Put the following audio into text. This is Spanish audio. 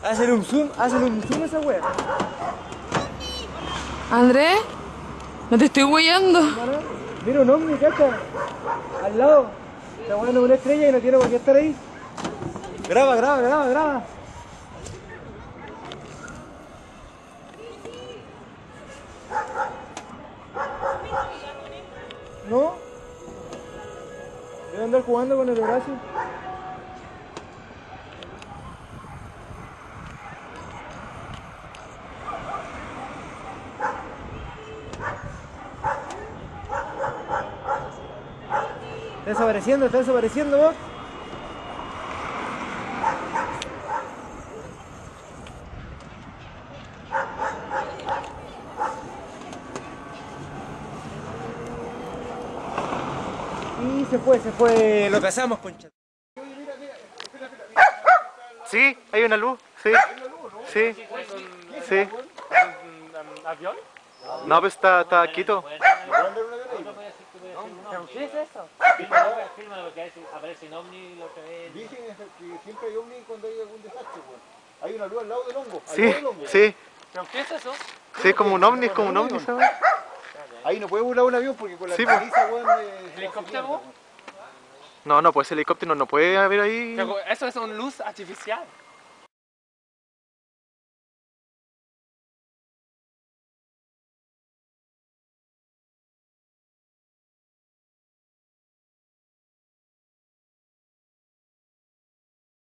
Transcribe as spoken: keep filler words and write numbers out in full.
Hazle un zoom, hazle un zoom a esa wea. Andrés, no te estoy huellando. Mira un ovni, cacha. Al lado. Esta wea no es una estrella y no tiene por qué estar ahí. Graba, graba, graba, graba. ¿No? Debe andar jugando con el Horacio. Está desapareciendo, está desapareciendo vos. Y se fue, se fue. Lo cazamos, concha. Sí, hay una luz, sí. Sí, sí. ¿Un avión? No, pues está, está quieto. ¿Qué es eso? Filma lo que hay, aparece en ovni, lo que ve. Dicen que siempre hay ovni cuando hay algún desastre, pues. Hay una luz al lado del hongo. al Sí, lado del hongo. sí. ¿Pero qué es eso? Sí, es como un ovni, es como un ovni, ¿sabes? Ahí no puede volar un avión porque con la Sí, pues. baliza, weón, eh, ¿Helicóptero? No, no, pues el helicóptero no puede haber ahí. Pero eso es una luz artificial.